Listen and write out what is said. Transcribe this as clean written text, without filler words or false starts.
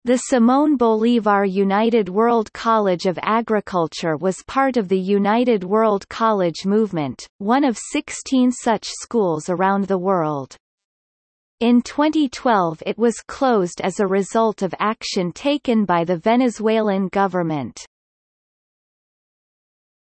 The Simón Bolívar United World College of Agriculture was part of the United World College movement, one of 16 such schools around the world. In 2012 it was closed as a result of action taken by the Venezuelan government.